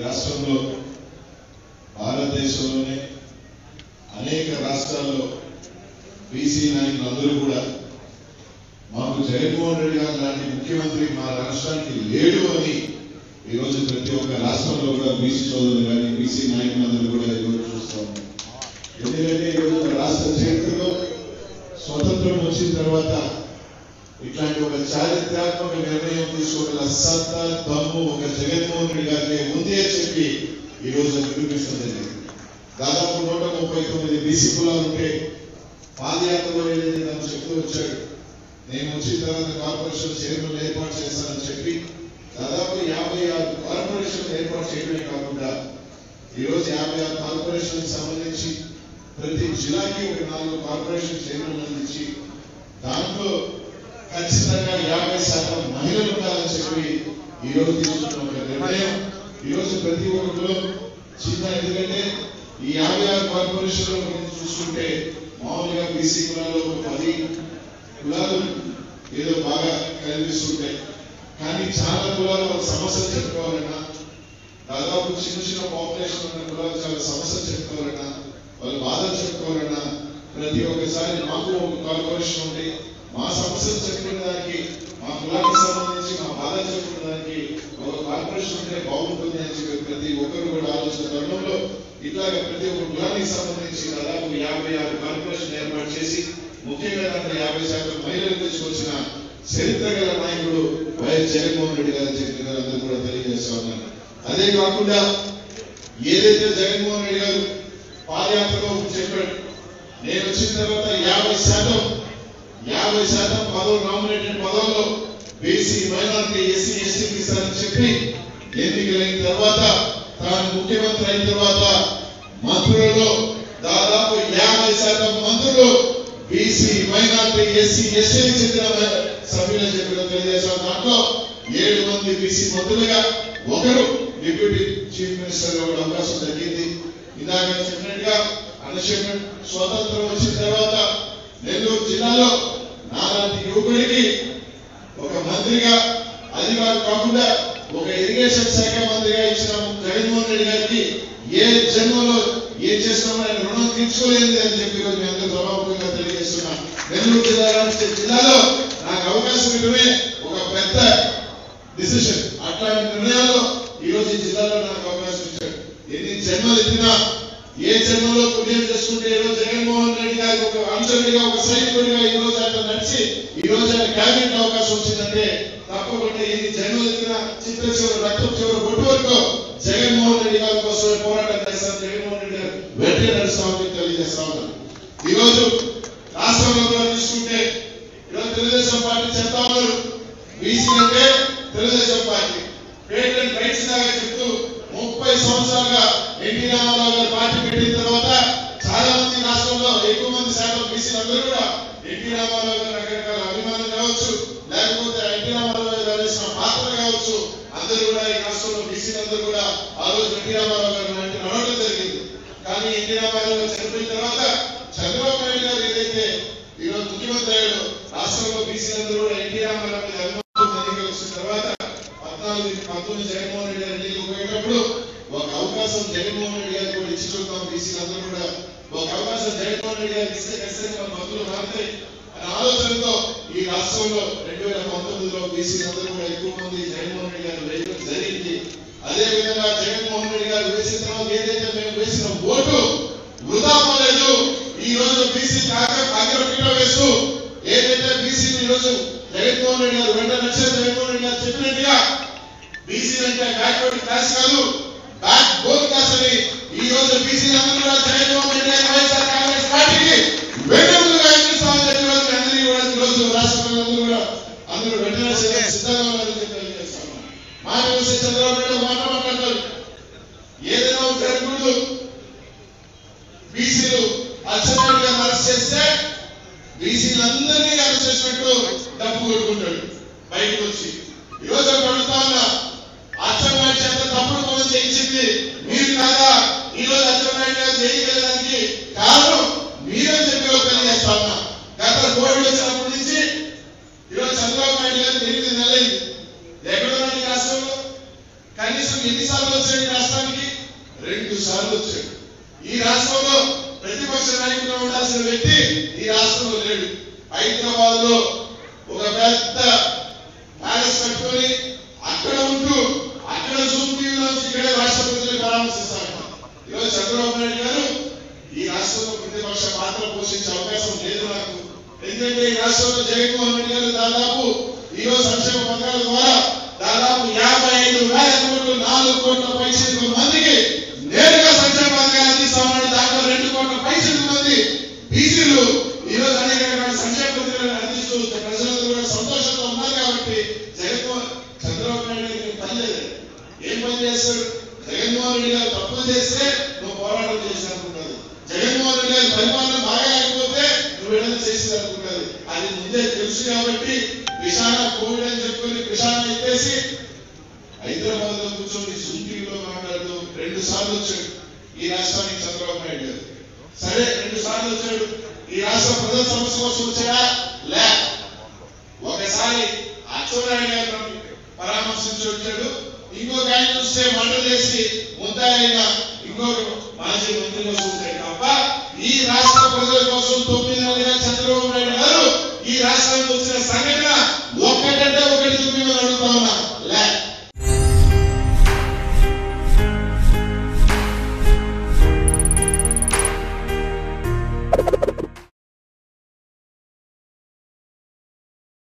రాష్ట్రంలో భారతదేశంలోనే అనేక రాష్ట్రాల్లో బీసీ నాయకులందరూ కూడా మాకు జగన్మోహన్ రెడ్డి గారు లాంటి ముఖ్యమంత్రి మా రాష్ట్రానికి లేడు అని ఈరోజు ప్రతి ఒక్క రాష్ట్రంలో కూడా బీసీ సోదరులు కానీ బీసీ నాయకులందరూ కూడా ఈరోజు చూస్తూ ఉన్నారు. ఎందుకంటే ఈరోజు రాష్ట్ర చరిత్రలో స్వతంత్రం వచ్చిన తర్వాత ఇట్లాంటి ఒక చారిత్రాత్మక నిర్ణయం తీసుకోగల సత్తా దమ్ము ఒక జగన్మోహన్ రెడ్డి గారికి ఉంది అని చెప్పి ఈరోజు నిరూపిస్తుంది. దాదాపు 139 బీసీ కులాలు ఉంటే పాదయాత్రలో ఏదైతే తను చెప్తూ వచ్చాడు, నేను వచ్చిన తర్వాత కార్పొరేషన్ చైర్మన్ ఏర్పాటు చేస్తానని చెప్పి దాదాపు 56 కార్పొరేషన్ ఏర్పాటు చేయడమే కాకుండా ఈరోజు 56 కార్పొరేషన్ సంబంధించి ప్రతి జిల్లాకి ఒక 4 కార్పొరేషన్ చైర్మన్ అందించి దాంట్లో ఖచ్చితంగా 50% మహిళలు ఉండాలని చెప్పి ఈరోజు తీసుకున్న ఒక నిర్ణయం. ఈరోజు ప్రతి ఒక్కరు చిన్న, ఎందుకంటే ఈ 56 కార్పొరేషన్లో చూసుకుంటే మామూలుగా బీసీ కులాల్లో 10 కులాలు ఏదో బాగా కనిపిస్తుంటాయి. కానీ చాలా కులాలు వాళ్ళ సమస్యలు చెప్పుకోవాలన్నా, దాదాపు చిన్న చిన్న పాపులేషన్ ఉన్న కులాలు చాలా సమస్యలు చెప్పుకోవాలన్నా, వాళ్ళ బాధలు చెప్పుకోవాలన్నా ప్రతి ఒక్కసారి మాకు ఒక కార్పొరేషన్ ఉంటే మా సమస్యలు చెప్పుకునే దానికి, మా కులానికి సంబంధించి మా బాధలు చెప్పుకునే దానికి ఒక కార్పొరేషన్ ఉంటే బాగుంటుంది అని చెప్పి ప్రతి ఒక్కరు కూడా ఆలోచన తరుణంలో ఇట్లాగా ప్రతి ఒక్క కులానికి సంబంధించి దాదాపు 56 కార్పొరేషన్ ఏర్పాటు చేసి ముఖ్యంగా దాంట్లో 50% మహిళలు తీసుకొచ్చిన చరిత్ర గల నాయకుడు వైఎస్ జగన్మోహన్ రెడ్డి గారు చెప్పిన అందరూ కూడా తెలియజేస్తా ఉన్నారు. అదే కాకుండా ఏదైతే జగన్మోహన్ రెడ్డి గారు పాదయాత్రలో చెప్పాడు, నేను వచ్చిన తర్వాత 50% పదవులు, నామినేటెడ్ పదవుల్లో బీసీ, మైనారిటీ, ఎస్సీ, ఎస్టీకి ఇస్తారని చెప్పి ఎన్నికలైన తర్వాత తాను ముఖ్యమంత్రి అయిన తర్వాత మంత్రులలో దాదాపు 50% మంత్రులు బీసీ, మైనారిటీ, ఎస్సీ, ఎస్టీకి చెందిన సభ్యులు చెప్పడం తెలియజేశారు. దాంట్లో 7 మంది బీసీ మంత్రులుగా ఒకరు డిప్యూటీ చీఫ్ మినిస్టర్ గా అవకాశం దక్కింది. ఇందాక చెప్పినట్టుగా అన్షేపెడ్ స్వతంత్రం వచ్చిన తర్వాత నెల్లూరు జిల్లాలో నాలాంటి యువకుడికి ఒక మంత్రిగా, అది కాకుండా ఒక ఇరిగేషన్ శాఖ మంత్రిగా ఇచ్చిన జగన్మోహన్ రెడ్డి గారికి ఏ జన్మలో ఏం చేస్తామో ఆయన రుణం తీర్చుకోలేదు అని చెప్పి ఈరోజు మీ అందరూ సభాముఖంగా తెలియజేస్తున్నా. నెల్లూరు జిల్లాలో నాకు అవకాశం ఇవ్వడమే ఒక పెద్ద డిసిషన్. అట్లాంటి నిర్ణయాల్లో ఈరోజు ఈ జిల్లాలో నాకు అవకాశం ఇచ్చాడు. ఎన్ని జన్మలు ఎత్తినా, ఏ జన్మలో పుణ్యం చేసుకుంటే ఈరోజు జగన్మోహన్ రెడ్డి గారికి ఒక అంశంగా, ఒక సైనికుడిగా ఈ రోజు ఆయన నడిచి ఈ రోజు ఆయన క్యాబినెట్ అవకాశం వచ్చిందంటే తప్పకుండా ఎన్ని జన్మలు ఎత్తినా చిత్త చివరి, రక్తం చివరి బొట్టు వరకు జగన్మోహన్ రెడ్డి గారి కోసం పోరాటం చేస్తారు. జగన్మోహన్ రెడ్డి గారు వెంటనే నడుస్తామని తెలియజేస్తా ఉన్నారు. ఈరోజు రాష్ట్రంలో కూడా తీసుకుంటే ఈరోజు తెలుగుదేశం పార్టీ చెప్తా ఉన్నారు, బీసీ అంటే తెలుగుదేశం పార్టీ పేటెంట్ రైట్స్ లాగా చెప్తూ 30 సంవత్సరాలుగా ఎన్టీ రామారావు గారు పార్టీ పెట్టిన తర్వాత చాలా మంది రాష్ట్రంలో ఎక్కువ మంది శాతం బీసీలు అందరూ కూడా ఎన్టీ రామారావు గారు రకరకాల అభిమానం కావచ్చు, లేకపోతే ఎన్టీ రామారావు గారు వేసిన పాత్ర కావచ్చు, అందరూ కూడా ఈ రాష్ట్రంలో బీసీలు అందరూ కూడా ఆ రోజు ఎన్టీ రామారావు గారు అంటే నడవడం జరిగింది. కానీ ఎన్టీ రామారావు గారు చనిపోయిన తర్వాత చంద్రబాబు నాయుడు గారు ఏదైతే ఈరోజు ముఖ్యమంత్రి అయ్యాడో రాష్ట్రంలో బీసీలందరూ కూడా ఎన్టీ రామారావు మీద అభిమానం ఎన్నికలు వచ్చిన తర్వాత 19 జగన్మోహన్ రెడ్డి గారు ఎన్నికలు పోయేటప్పుడు ఒక అవకాశం జగన్మోహన్ రెడ్డి గారికి కూడా ఇచ్చి చూద్దాం, బీసీలందరూ కూడా ఒక అవకాశం జగన్మోహన్ రెడ్డి గారికి ఇస్తే ఖచ్చితంగా మంత్రులు మారుతాయి అనే ఆలోచనతో ఈ రాష్ట్రంలో 2019లో బీసీలందరూ కూడా ఎక్కువ మంది జగన్మోహన్ రెడ్డి గారు వేయడం జరిగింది. అదే విధంగా జగన్మోహన్ రెడ్డి గారు వేసిన తర్వాత ఏదైతే మేము వేసిన ఓటు వృధా పోలేదు. ఈ రోజు బీసీ అగ్రపీఠ వేస్తూ ఏదైతే బీసీలు ఈ రోజు జగన్మోహన్ రెడ్డి గారు వెంట నచ్చారు. జగన్మోహన్ రెడ్డి గారు చెప్పినట్టుగా బీసీ అంటే బ్యాక్వర్డ్ క్లాస్ కాదు, బ్యాక్ బోన్ క్లాస్ అని ఈ రోజు బీసీలందరూ కూడా జగన్మోహన్ రెడ్డి గారు వైఎస్ఆర్ కాంగ్రెస్ పార్టీకి వెన్నెముకగా ఎన్నిస్తామని చెప్పి అందరికీ కూడా ఈ రోజు రాష్ట్ర ప్రజలందరూ కూడా అందరూ వెంటనే సిద్ధంగా ఉన్నారని తెలియజేస్తాం. మాట వస్తే చంద్రబాబు నాయుడు మాట మాట్లాడతారు, ఏదైనా జరగకూడదు, బీసీలు అచ్చెన్నాయుడు గారిని అరెస్ట్ చేస్తే బీసీలందరినీ అరెస్ట్ చేసినట్టు డబ్బు కొట్టుకుంటాడు బయటకు వచ్చి. ఈ రోజు అడుగుతా ఉన్నా, అచ్చెన్నాయుడు చేత తప్పుడు పనులు చేయించింది మీరు కాదా? ఈ రోజు అచ్చెన్నాయుడు గారు చేయగలడానికి కారణం మీరే చెప్పి తెలియజేస్తా ఉన్నా. గత కోవిడ్ వచ్చినప్పటి నుంచి ఈరోజు చంద్రబాబు నాయుడు గారు 8 నెలలైంది. ఎక్కడున్నాడు రాష్ట్రంలో? కనీసం ఎన్నిసార్లు వచ్చాడు రాష్ట్రానికి? రాష్ట్రంలో లేడు. హైదరాబాద్ లో ఒక పెద్ద ప్యాలెస్ కట్టుకొని అక్కడ ఉంటూ అక్కడ జూమ్ టీవీలో ఇక్కడే రాష్ట్ర ప్రజలు పరామర్శిస్తారు. ఈరోజు చంద్రబాబు నాయుడు గారు ఈ రాష్ట్రంలో ప్రతిపక్ష పాత్ర పోషించే అవకాశం లేదు నాకు. ఎందుకంటే ఈ రాష్ట్రంలో జగన్మోహన్ రెడ్డి గారు దాదాపు ఈరోజు సంక్షేమ పథకాల ద్వారా దాదాపు 55,000 కోట్లు 4 కోట్ల పైసలు మందికి నేరుగా సంక్షేమ పథకాలు అందిస్తా ఉన్నాడు. దాంట్లో 2 కోట్ల పైసలు మంది బీసీలు ఈరోజు అనేక రకాల సంక్షేమ పథకాలను అందిస్తూ ప్రజలందరూ కూడా సంతోషంగా ఉన్నారు. కాబట్టి చంద్రబాబు నాయుడు గారికి పని లేదు. ఏం పని చేస్తాడు? జగన్మోహన్ రెడ్డి గారు తప్పులు చేస్తే నువ్వు పోరాటం చేసినట్టున్నది. జగన్మోహన్ రెడ్డి గారి పరిపాలన బాగా లేకపోతే నువ్వు ఏదైనా చేసేదనుకుంటుంది. అది ముందే తెలుసు కాబట్టి విషాన కోవిడ్ అని చెప్పుకొని విషాన ఎత్తేసి హైదరాబాద్ లో కూర్చొని జూమ్ టీవీలో మాట్లాడుతూ 2 సార్లు వచ్చాడు ఈ రాష్ట్రానికి చంద్రబాబు నాయుడు గారు. సరే 2 సార్లు వచ్చాడు. ఈ రాష్ట్ర ప్రజల సమస్య కోసం వచ్చాడా? లే. ఒకసారి అచ్చెన్నాయుడు గారు పరామర్శించి వచ్చాడు. ఇంకొక ఆయన చూస్తే మంట చేసి ముద్దాయిన ఇంకొక మాజీ మంత్రిగా